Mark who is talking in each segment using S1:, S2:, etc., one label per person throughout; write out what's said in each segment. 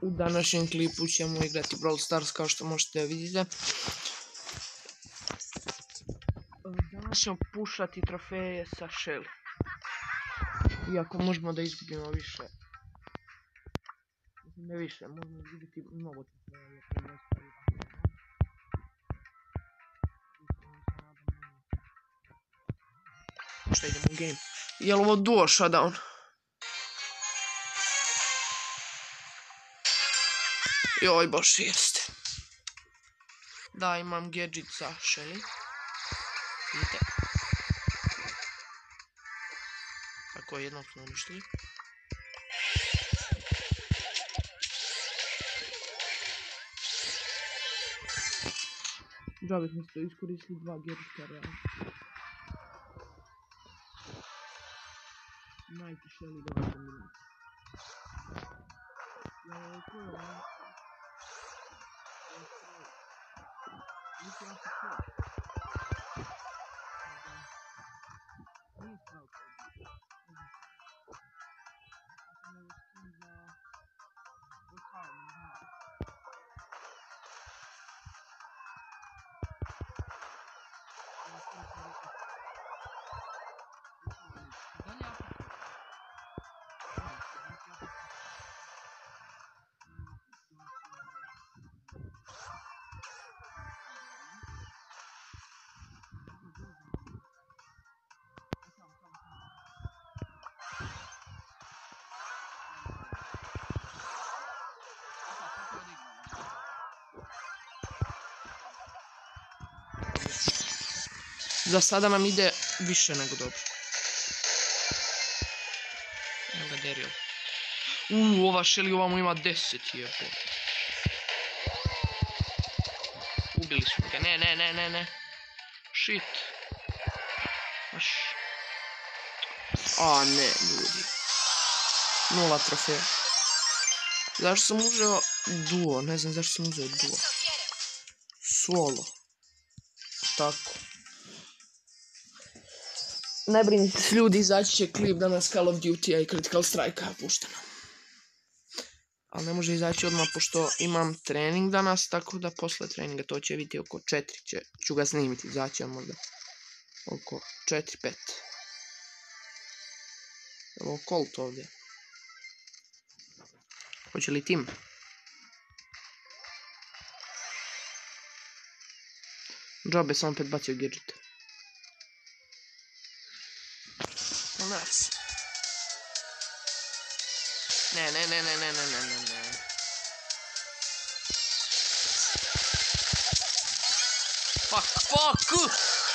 S1: U današnjem klipu ćemo igrati Brawl Stars kao što možete vidjeti. Danas ćemo pušati trofeje sa Shelly. Iako možemo da izgubimo više. Ne više, možemo izgubiti mnogo trofeja. Možda idemo u game. Je li ovo duo shutdown? Joj bože, jeste. Da, imam gadget sa Shelly. Vidite. Tako, jednog smo uništili. Džabe smo to iskoristili dva gadgeta realno. Najti Shelly da vas pomijem. Joj, ko je ovo? Nisam se čuo. Nije strao kao bi. Mislim da je skin za... Lokal, ne znam. Za sada nam ide više nego dobro. Evo ga Daryl. Ova Shelly ovamo ima 10 jebo. Ubili smo ga. Ne. Shit. Aš. A ne, ljudi. 0 trofeja. Zašto sam uzeo duo? Ne znam zašto sam uzeo duo. Solo. Tako. Ne brinite se ljudi, izaći će klip danas Call of Duty-a i Critical Strike-a pušteno. Ali ne može izaći odmah pošto imam trening danas, tako da posle treninga to će biti oko 4, ću ga snimiti, izaći vam možda oko 4-5. Evo Colt ovdje. Hoće li tim? Džabe sam opet bacio gadget. Nice. Ne. Fuck!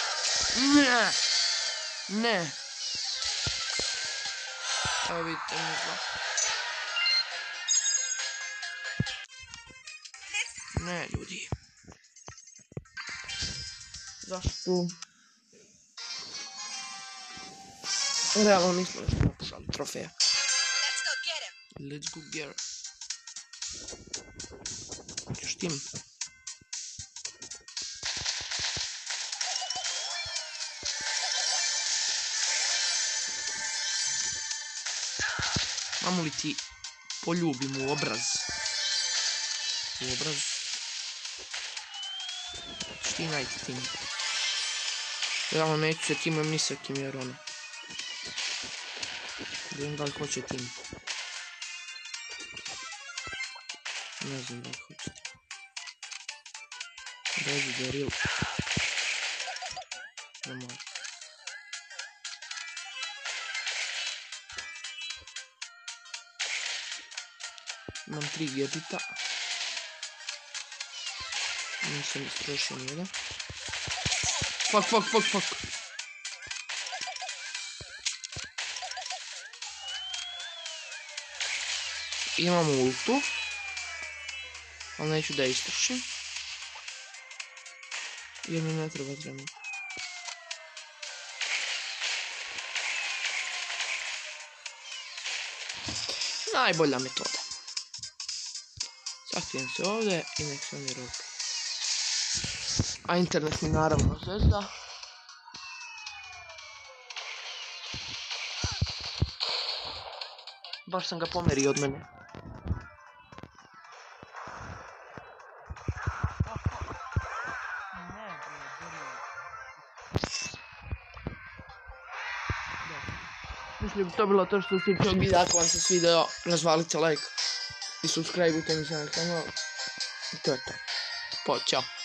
S1: Ne. Evo vidite, ne znam. Ne, ljudi. Zašto? Realno nismo još napušali trofeja. Let's go get him. Hoćeš tim? Mamu li ti poljubim u obraz? U obraz? Šti najti tim? Realno neću se timom ni sa kim jer ono. Vidim da li hoće tim. Ne znam da li hoće tim. Dođi Daryl. Ne može. Imam 3 gadgeta. Nisam istrošio nijedan. Fuck. Imam ultu, ali neću da istrošim, jer mi ne treba trenutno. Najbolja metoda. Sakrijem se ovdje i nek se mi robi. A internet mi naravno zvezda. Baš sam ga pomerio od mene. Mislim bi to bilo to što se tiče ovog videa. Ako vam se svideo, razvalite like i subscribeujte mi se na kanal. I to je to. Ćao.